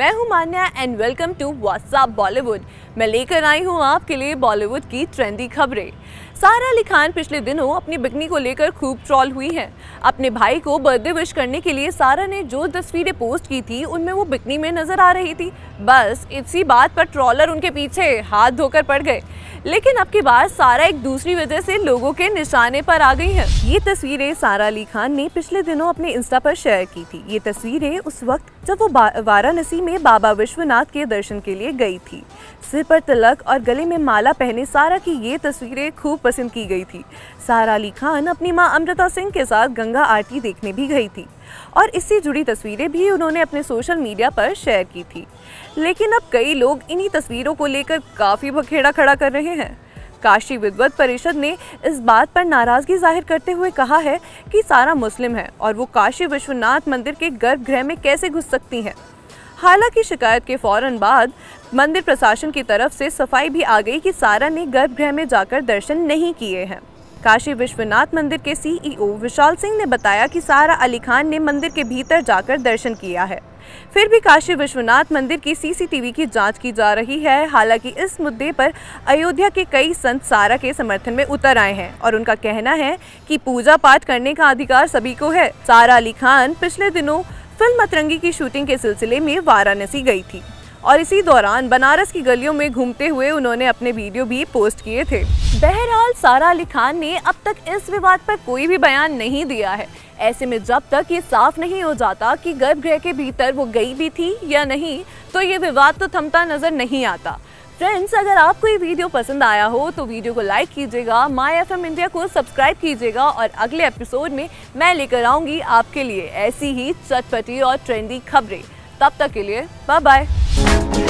मैं हूं Manya and welcome to WhatsApp Bollywood. मैं लेकर आई हूं आपके लिए बॉलीवुड की ट्रेंडी खबरें। सारा अली खान पिछले दिनों अपनी बिकनी को लेकर खूब ट्रोल हुई हैं। अपने भाई को बर्थडे विश करने के लिए सारा ने जो तस्वीरें पोस्ट की थी उनमें वो बिकनी में नजर आ रही थी। बस इसी बात पर ट्रोलर उनके पीछे हाथ धोकर पड़ गए। लेकिन अब की बार सारा एक दूसरी वजह से लोगों के निशाने पर आ गई हैं। ये तस्वीरें सारा अली खान ने पिछले दिनों अपने इंस्टा पर शेयर की थी। ये तस्वीरें उस वक्त जब वो वाराणसी में बाबा विश्वनाथ के दर्शन के लिए गई थी। सिर पर तिलक और गले में माला पहने सारा की ये तस्वीरें खूब पसंद की गई थी। सारा अली खान अपनी मां अमृता सिंह के साथ गंगा आरती देखने भी गई थी और इससे जुड़ी तस्वीरें भी उन्होंने अपने सोशल मीडिया पर शेयर की थी। लेकिन अब कई लोग इन्हीं तस्वीरों को लेकर काफी बखेड़ा खड़ा कर रहे हैं। काशी विद्वत परिषद ने इस बात पर नाराजगी जाहिर करते हुए कहा है कि सारा मुस्लिम है और वो काशी विश्वनाथ मंदिर के गर्भगृह में कैसे घुस सकती हैं। हालांकि शिकायत के फौरन बाद मंदिर प्रशासन की तरफ से सफाई भी आ गई कि सारा ने गर्भगृह में जाकर दर्शन नहीं किए हैं। काशी विश्वनाथ मंदिर के सीईओ विशाल सिंह ने बताया कि सारा अली खान ने मंदिर के भीतर जाकर दर्शन किया है। फिर भी काशी विश्वनाथ मंदिर की सीसीटीवी की जांच की जा रही है। हालांकि इस मुद्दे पर अयोध्या के कई संत सारा के समर्थन में उतर आए हैं और उनका कहना है कि पूजा पाठ करने का अधिकार सभी को है। सारा अली खान पिछले दिनों फिल्म अतरंगी की शूटिंग के सिलसिले में वाराणसी गई थी और इसी दौरान बनारस की गलियों में घूमते हुए उन्होंने अपने वीडियो भी पोस्ट किए थे। बहरहाल सारा अली खान ने अब तक इस विवाद पर कोई भी बयान नहीं दिया है। ऐसे में जब तक ये साफ नहीं हो जाता कि गर्भगृह के भीतर वो गई भी थी या नहीं, तो ये विवाद तो थमता नजर नहीं आता। फ्रेंड्स, अगर आपको ये वीडियो पसंद आया हो तो वीडियो को लाइक कीजिएगा, माय FM इंडिया को सब्सक्राइब कीजिएगा और अगले एपिसोड में मैं लेकर आऊंगी आपके लिए ऐसी ही चटपटी और ट्रेंडी खबरें। तब तक के लिए बाय बाय।